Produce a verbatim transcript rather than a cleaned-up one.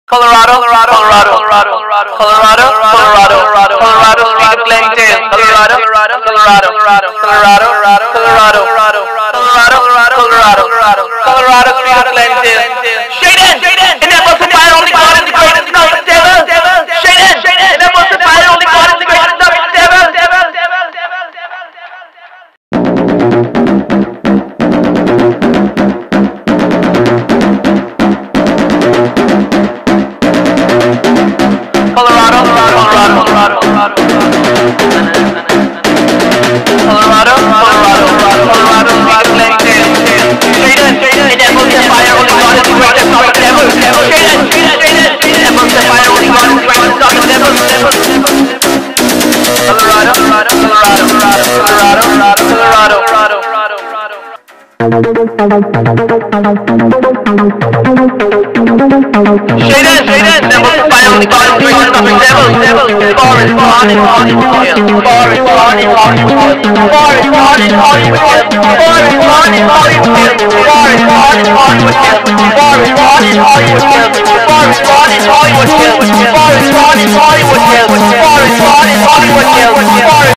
Colorado, Colorado, Colorado, Colorado, Colorado, Colorado, Colorado, Colorado, speak of Glen Tail, Colorado, Colorado, Colorado, Colorado, Colorado, Colorado, Colorado, Colorado, Colorado, Colorado, speak of Glen Tail. Shaden, in that most fire only God is the greatest of the devil. Shaden, in that most fire only God is the greatest of the devil. Colorado, Colorado, Colorado, Colorado, Colorado, Colorado, Colorado, Colorado, Glen Tail. Shaden, in that most fire only God is the greatest of the devil. Shaden, in that most fire only God is the greatest of the devil. Colorado, Colorado, Colorado, Colorado, Colorado, Colorado, Colorado. Shaden, Shaden, that was the fire only God is the greatest of the devil. Forest, Forest, Forest, Forest, Forest, Forest, Forest, Forest, Forest, Hollywood Hills, Forest, Forest, Hollywood Hills, Forest, Forest, Hollywood Hills, Forest, Forest, Hollywood Hills, Forest, Forest, Hollywood Hills, Forest, Forest, Hollywood Hills, Forest, Forest, Hollywood Hills, Forest.